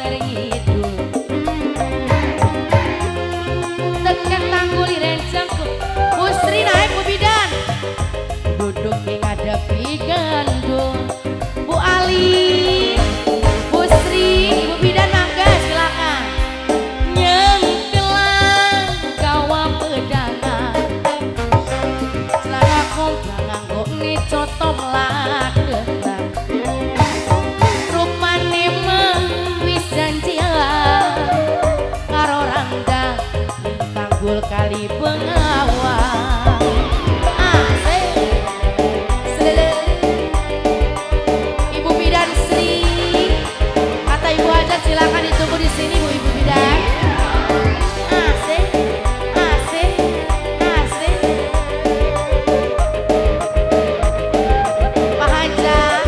dari hidul. Tekan tanggul rencangku Pusri naik Bu Bidan duduk yang ngadepi gandul. Bu Ali Pusri Ibu Bidan mangga silakan nyengkelan gawa pedangan celana komplang nganggo ngecotom lakenan rupane mah wis janjian karo rangda tanggul kali Bengawan. Ibu Bidan Sri kata Ibu Hajat silakan ditunggu di sini Bu Ibu Bidan. Asik, asik, asik. Pak Hajat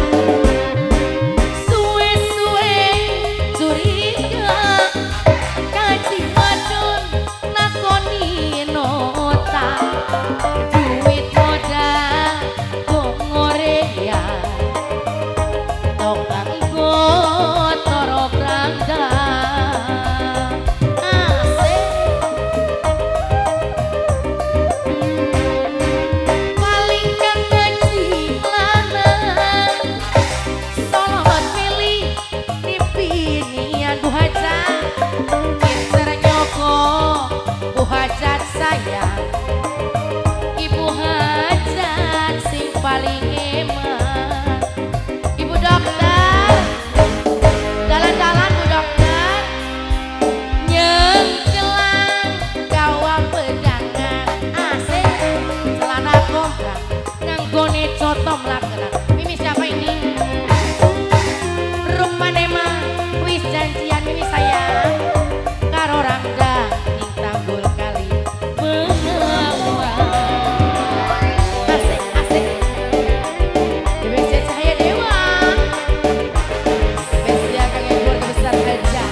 suwe-suwe curiga kaji wadon nakoni nota duit modal kok ngorea tokang gotoro branda asik paling kang ngaji lanang solot milih dipinian Bu Hajat pinter nyoko Bu Hajat sayang Ibu Hajat sing paling hemat. Ibu dokter jalan-jalan Bu dokter nyengkelan gawa pedangan asik celana komplang nganggone cotom lakenan. Mimi siapa ini? Rupane mah wis janjian Mimi sayang karo rangda ning tanggul kali Bengawan. Asik asik DBC Cahaya Dewa spesial kangen keluarga besar aja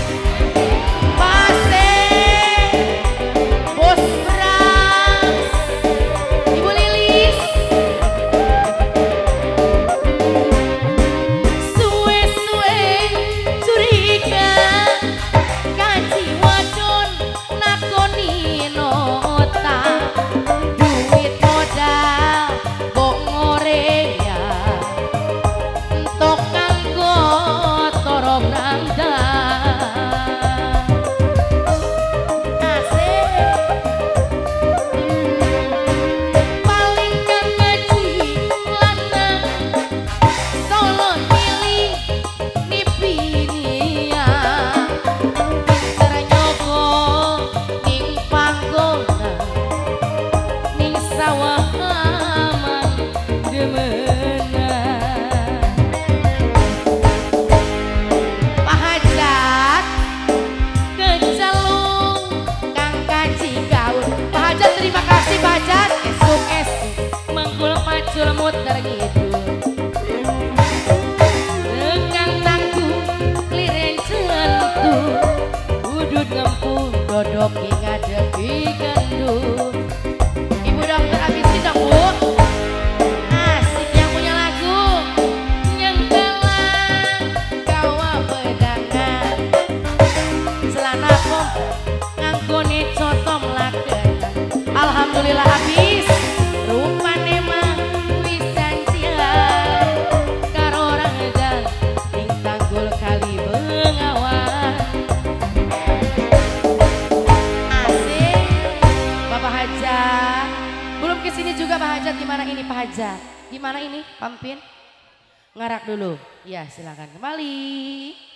Pase Bos Bras Ibu Lilis suwe-suwe curiga kaji wadon nakoni nota duit modal kok ngorea entok kanggo toro branda asik paling kang ngaji lanang solo milih nipinia pinter nyoko ning panggonan ning sawah aman demenan. Pak Hajat kecelung kang kaji gaul. Pak Hajat terima kasih Pak Hajat esuk-esuk mengkul macul muter ngidul dengan tangguh kliren centu udut ngempung dodok ngadepi gandul. Ibu dokter habisin dong Bu. Asik yang punya lagu nyengkelan gawa pedangan celana komplang nganggone cotom lakenan. Alhamdulillah habis rupane mah wis janjian karo rangda ning tanggul kali Bengawan. Asik Bapak Hajat belum kesini juga Pak Hajat. Gimana ini Pak Hajat? Gimana ini Pampin? Ngarak dulu ya silakan kembali.